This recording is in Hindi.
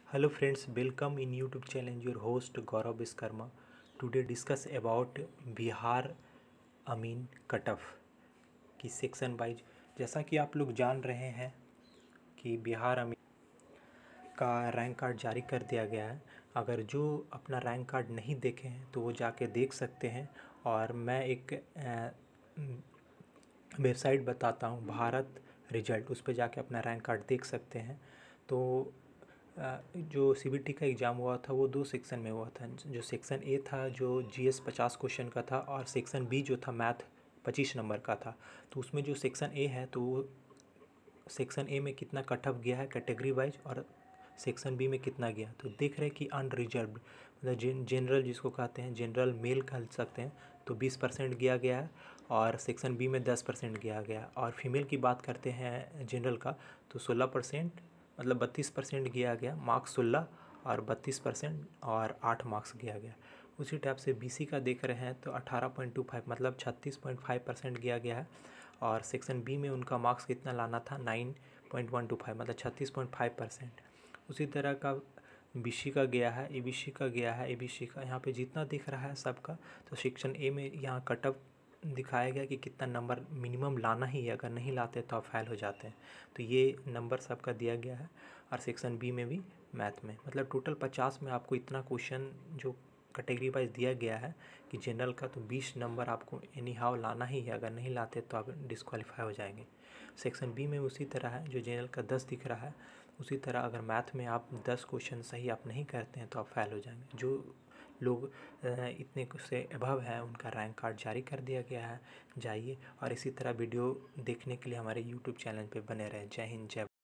Hello friends, welcome in YouTube channel. Your host Gaurav Viskarma. Today discuss about Bihar अमीन कट ऑफ की सेक्शन वाइज। जैसा कि आप लोग जान रहे हैं कि बिहार अमीन का रैंक कार्ड जारी कर दिया गया है। अगर जो अपना रैंक कार्ड नहीं देखे हैं तो वो जाके देख सकते हैं। और मैं एक वेबसाइट बताता हूँ, भारत रिजल्ट, उस पर जाके अपना रैंक कार्ड देख सकते हैं। तो जो सीबीटी का एग्ज़ाम हुआ था वो 2 सेक्शन में हुआ था। जो सेक्शन ए था जो जीएस 50 क्वेश्चन का था, और सेक्शन बी जो था मैथ 25 नंबर का था। तो उसमें जो सेक्शन ए है तो वो सेक्शन ए में कितना कट ऑफ गया है कैटेगरी वाइज, और सेक्शन बी में कितना गया। तो देख रहे हैं कि अनरिजर्व्ड मतलब जनरल जिसको कहते हैं, जनरल मेल कह सकते हैं, तो 20% गया है। और सेक्शन बी में 10% गया। और फीमेल की बात करते हैं जनरल का, तो 16% मतलब 32% गया। मार्क्स 16 और 32% और 8 मार्क्स गया। उसी टाइप से बीसी का देख रहे हैं तो 18.25 मतलब 36.5% गया है। और सेक्शन बी में उनका मार्क्स कितना लाना था, 9.125 मतलब 36.5%। उसी तरह का बीसी का गया है, एबीसी का गया है। एबीसी का यहाँ पे जितना दिख रहा है सबका, तो सेक्शन ए में यहाँ कट ऑफ दिखाया गया कि कितना नंबर मिनिमम लाना ही है, अगर नहीं लाते तो आप फेल हो जाते हैं। तो ये नंबर सबका दिया गया है। और सेक्शन बी में भी मैथ में मतलब टोटल 50 में आपको इतना क्वेश्चन जो कैटेगरी वाइज दिया गया है कि जनरल का तो 20 नंबर आपको एनी हाउ लाना ही है, अगर नहीं लाते तो आप डिस्क्वालीफाई हो जाएंगे। सेक्शन बी में उसी तरह है, जो जनरल का 10 दिख रहा है उसी तरह अगर मैथ में आप 10 क्वेश्चन सही आप नहीं करते हैं तो आप फेल हो जाएंगे। जो लोग इतने से अबव हैं उनका रैंक कार्ड जारी कर दिया गया है। जाइए और इसी तरह वीडियो देखने के लिए हमारे यूट्यूब चैनल पे बने रहें। जय हिंद, जय